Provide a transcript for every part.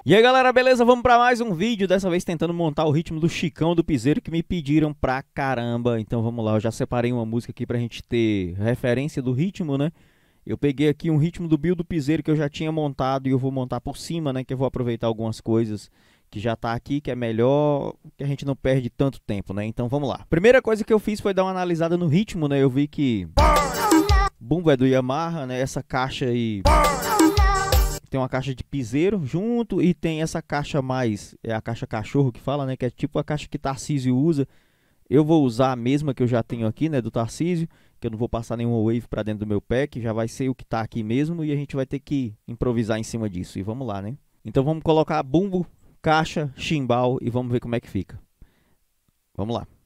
E aí galera, beleza? Vamos pra mais um vídeo, dessa vez tentando montar o ritmo do Chicão do Piseiro, que me pediram pra caramba. Então vamos lá, eu já separei uma música aqui pra gente ter referência do ritmo, né? Eu peguei aqui um ritmo do Bill do Piseiro que eu já tinha montado e eu vou montar por cima, né? Que eu vou aproveitar algumas coisas que já tá aqui, que é melhor, que a gente não perde tanto tempo, né? Então vamos lá. Primeira coisa que eu fiz foi dar uma analisada no ritmo, né? Eu vi que bumbo é do Yamaha, né? Essa caixa aí tem uma caixa de piseiro junto e tem essa caixa mais, é a caixa cachorro que fala, né? Que é tipo a caixa que Tarcísio usa. Eu vou usar a mesma que eu já tenho aqui, né? Do Tarcísio, que eu não vou passar nenhuma wave para dentro do meu pack, já vai ser o que tá aqui mesmo e a gente vai ter que improvisar em cima disso. E vamos lá, né? Então vamos colocar bumbo, caixa, chimbal e vamos ver como é que fica. Vamos lá.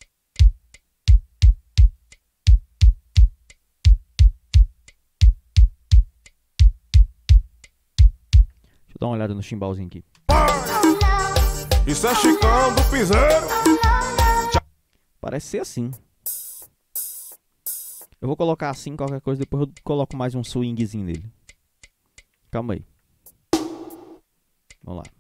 Deixa eu dar uma olhada no chimbalzinho aqui. Isso é Chicão do Piseiro. Parece ser assim. Eu vou colocar assim, qualquer coisa, depois eu coloco mais um swingzinho nele. Calma aí. Vamos lá.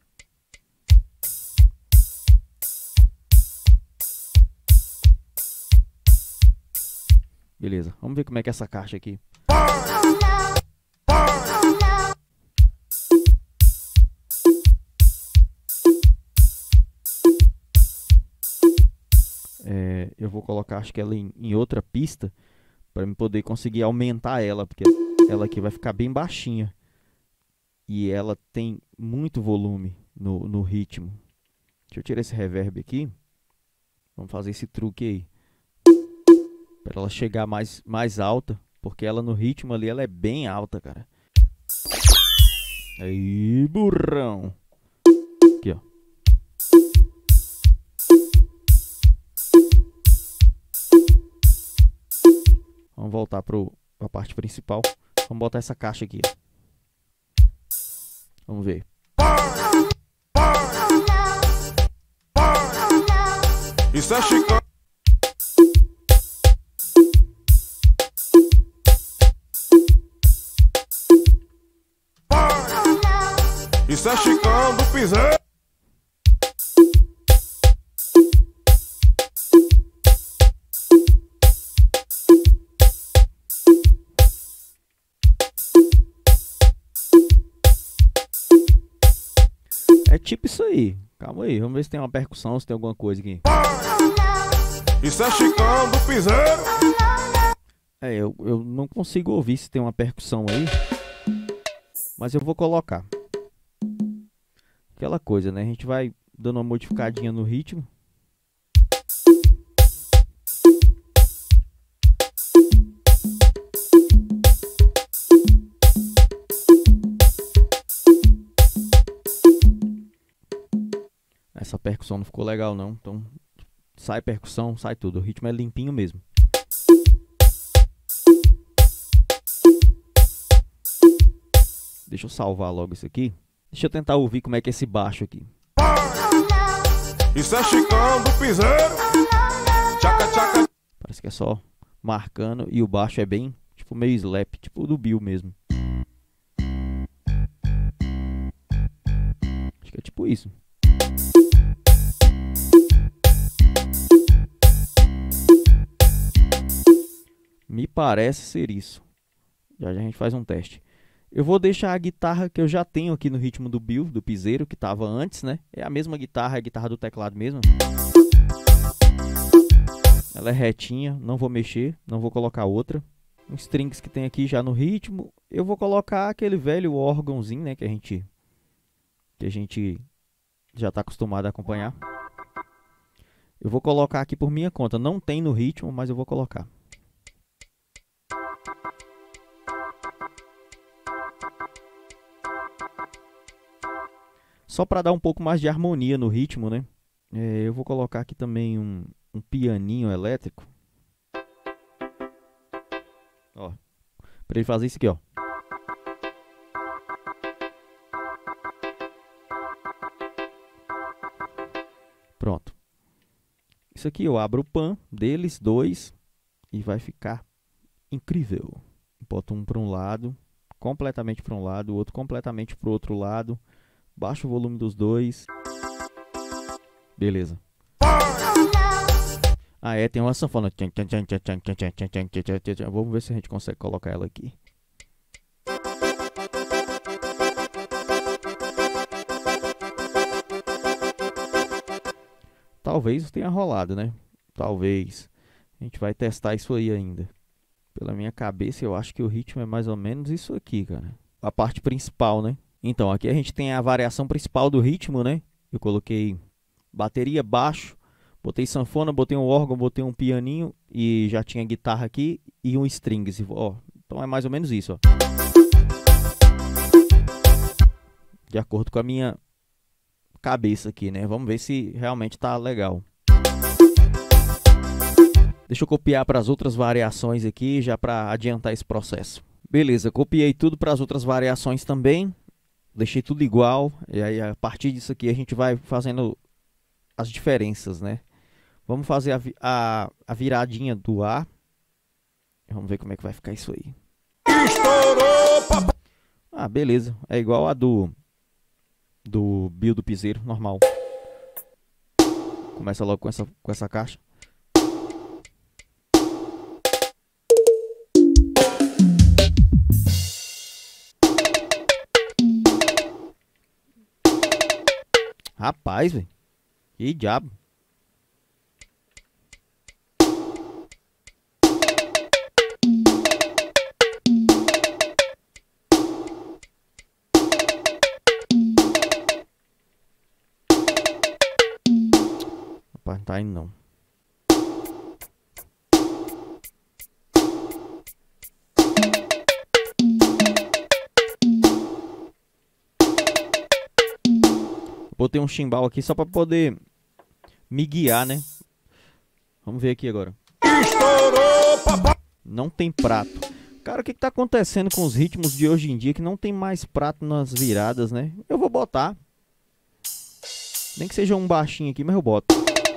Beleza, vamos ver como é que é essa caixa aqui. Eu vou colocar, acho que ela em outra pista, para eu poder conseguir aumentar ela, porque ela aqui vai ficar bem baixinha. E ela tem muito volume no ritmo. Deixa eu tirar esse reverb aqui. Vamos fazer esse truque aí. Para ela chegar mais alta, porque ela no ritmo ali, ela é bem alta, cara. Aí, burrão. Aqui, ó. Vamos voltar para a parte principal. Vamos botar essa caixa aqui. Vamos ver. Isso é Chicão. Isso é Chicão do Piseiro. É tipo isso aí. Calma aí, vamos ver se tem uma percussão, se tem alguma coisa aqui. Isso é Chicão do Piseiro. Eu não consigo ouvir se tem uma percussão aí. Mas eu vou colocar. Aquela coisa, né? A gente vai dando uma modificadinha no ritmo. Essa percussão não ficou legal não, então sai percussão, sai tudo, o ritmo é limpinho mesmo. Deixa eu salvar logo isso aqui. Deixa eu tentar ouvir como é que é esse baixo aqui. Isso é Chicão do Piseiro. Tchaca, tchaca. Parece que é só marcando e o baixo é bem, tipo meio slap, tipo do Bill mesmo. Acho que é tipo isso. Me parece ser isso. Já a gente faz um teste. Eu vou deixar a guitarra que eu já tenho aqui no ritmo do Bill, do Piseiro, que estava antes, né? É a mesma guitarra, é a guitarra do teclado mesmo. Ela é retinha, não vou mexer, não vou colocar outra. Os strings que tem aqui já no ritmo. Eu vou colocar aquele velho órgãozinho, né? Que a gente já está acostumado a acompanhar. Eu vou colocar aqui por minha conta. Não tem no ritmo, mas eu vou colocar. Só para dar um pouco mais de harmonia no ritmo, né? Eu vou colocar aqui também um pianinho elétrico. Ó, para ele fazer isso aqui, ó. Pronto. Isso aqui eu abro o pan deles, dois, e vai ficar incrível. Boto um para um lado, completamente para um lado, o outro completamente para o outro lado. baixa o volume dos dois. Beleza. Ah, é, tem uma sanfona. Vamos ver se a gente consegue colocar ela aqui. Talvez tenha rolado, né? Talvez. A gente vai testar isso aí ainda. Pela minha cabeça, eu acho que o ritmo é mais ou menos isso aqui, cara. A parte principal, né? Então, aqui a gente tem a variação principal do ritmo, né? Eu coloquei bateria, baixo, botei sanfona, botei um órgão, botei um pianinho e já tinha guitarra aqui e um strings. Ó, então é mais ou menos isso, ó. De acordo com a minha cabeça aqui, né? Vamos ver se realmente tá legal. Deixa eu copiar para as outras variações aqui, já para adiantar esse processo. Beleza, copiei tudo para as outras variações também. Deixei tudo igual. E aí, a partir disso aqui, a gente vai fazendo as diferenças, né? Vamos fazer a viradinha do A. Vamos ver como é que vai ficar isso aí. Ah, beleza. É igual a do Bill do Piseiro, normal. Começa logo com essa caixa. Rapaz, velho. Que diabo. Rapaz, não tá indo não. Botei um chimbal aqui só para poder me guiar, né? Vamos ver aqui agora. Não tem prato. Cara, o que tá acontecendo com os ritmos de hoje em dia que não tem mais prato nas viradas, né? Eu vou botar. Nem que seja um baixinho aqui, mas eu boto.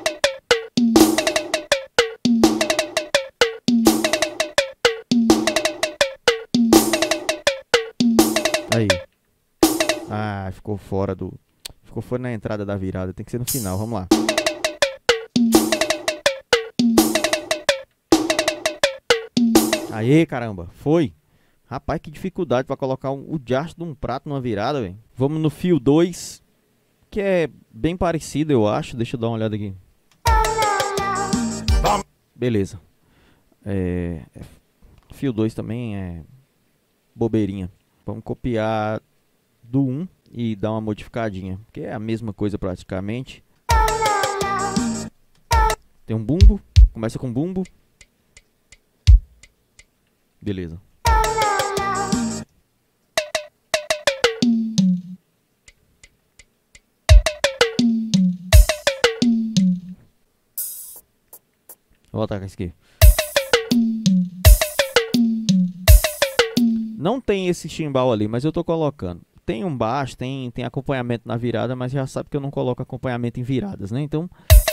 Aí. Ah, ficou fora do... Ficou fora na entrada da virada. Tem que ser no final. Vamos lá. Aê, caramba. Foi. Rapaz, que dificuldade pra colocar o diacho de um prato numa virada, velho. Vamos no fio 2. Que é bem parecido, eu acho. Deixa eu dar uma olhada aqui. Beleza. Fio 2 também é bobeirinha. Vamos copiar do 1 e dar uma modificadinha, que é a mesma coisa praticamente. Tem um bumbo, começa com bumbo. Beleza. Vou voltar com esse aqui. Não tem esse chimbal ali, mas eu tô colocando. Tem um baixo, tem acompanhamento na virada, mas já sabe que eu não coloco acompanhamento em viradas, né? Então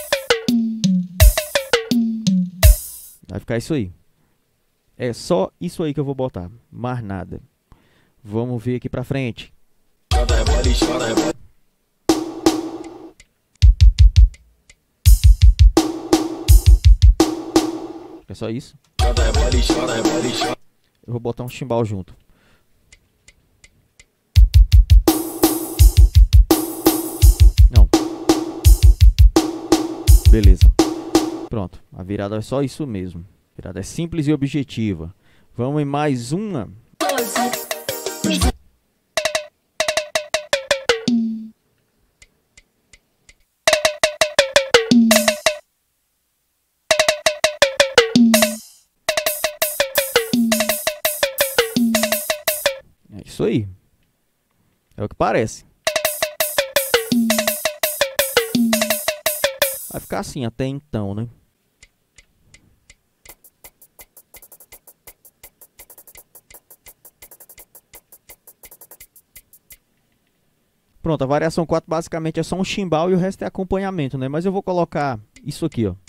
vai ficar isso aí. É só isso aí que eu vou botar, mais nada. Vamos ver aqui pra frente. É só isso. Eu vou botar um chimbal junto. Não. Beleza. Pronto. A virada é só isso mesmo. A virada é simples e objetiva. Vamos em mais uma. É isso aí. É o que parece. Vai ficar assim até então, né? Pronto, a variação 4 basicamente é só um chimbal e o resto é acompanhamento, né? Mas eu vou colocar isso aqui, ó.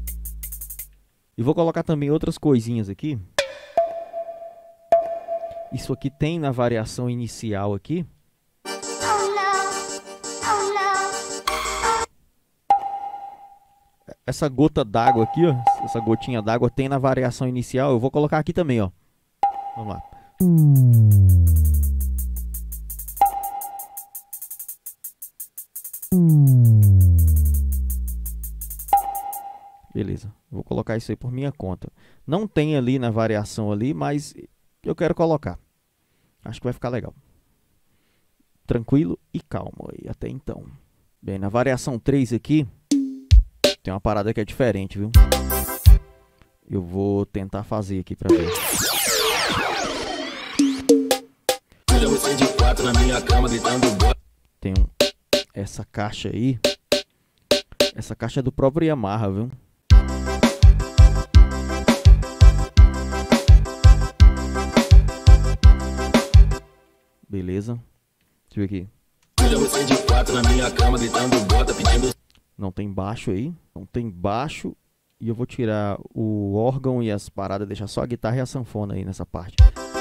E vou colocar também outras coisinhas aqui. Isso aqui tem na variação inicial aqui. Essa gota d'água aqui, ó, essa gotinha d'água tem na variação inicial. Eu vou colocar aqui também, ó. Vamos lá. Beleza, vou colocar isso aí por minha conta. Não tem ali na variação ali, mas eu quero colocar. Acho que vai ficar legal. Tranquilo e calmo aí, até então. Bem, na variação 3 aqui, tem uma parada que é diferente, viu? Eu vou tentar fazer aqui pra ver. Tem essa caixa aí. Essa caixa é do próprio Yamaha, viu? Beleza. Deixa eu ver aqui. Não tem baixo aí. Não tem baixo. E eu vou tirar o órgão e as paradas. Deixar só a guitarra e a sanfona aí nessa parte.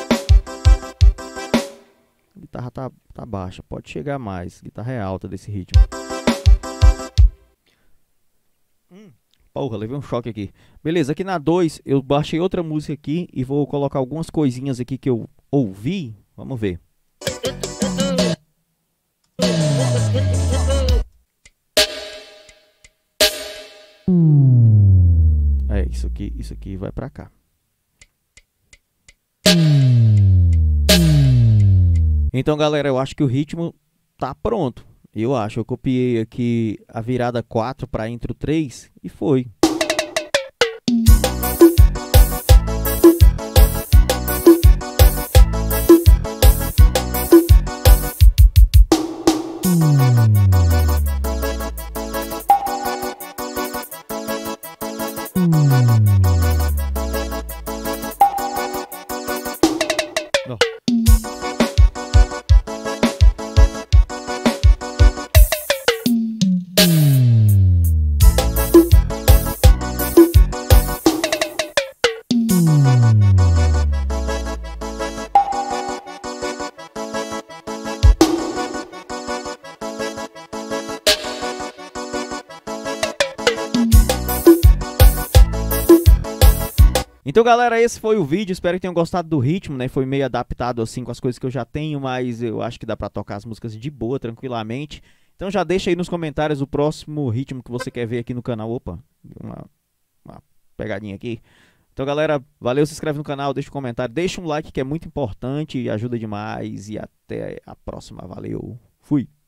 A guitarra tá baixa. Pode chegar mais. A guitarra é alta desse ritmo. Porra, levei um choque aqui. Beleza, aqui na 2 eu baixei outra música aqui. E vou colocar algumas coisinhas aqui que eu ouvi. Vamos ver. É, isso aqui vai pra cá. Então, galera, eu acho que o ritmo tá pronto. Eu acho, eu copiei aqui a virada 4 para intro 3 e foi. Então, galera, esse foi o vídeo, espero que tenham gostado do ritmo, né? Foi meio adaptado assim com as coisas que eu já tenho, mas eu acho que dá pra tocar as músicas de boa, tranquilamente. Então já deixa aí nos comentários o próximo ritmo que você quer ver aqui no canal. Opa, uma pegadinha aqui. Então, galera, valeu, se inscreve no canal, deixa um comentário, deixa um like que é muito importante e ajuda demais. E até a próxima, valeu, fui!